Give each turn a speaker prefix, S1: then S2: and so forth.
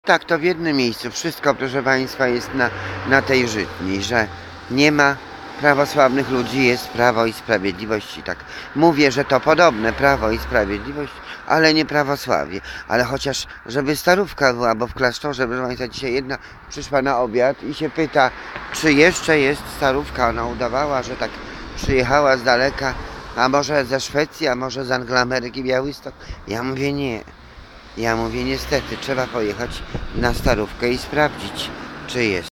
S1: Tak, to w jednym miejscu. Wszystko, proszę Państwa, jest na tej Żytni, że nie ma prawosławnych ludzi, jest Prawo i Sprawiedliwość i tak. Mówię, że to podobne Prawo i Sprawiedliwość, ale nie prawosławie. Ale chociaż, żeby Starówka była, bo w klasztorze, proszę Państwa, dzisiaj jedna przyszła na obiad i się pyta, czy jeszcze jest Starówka. Ona udawała, że tak przyjechała z daleka, a może ze Szwecji, a może z Angloameryki, Białystok. Ja mówię nie. Ja mówię, niestety, trzeba pojechać na Starówkę i sprawdzić, czy jest.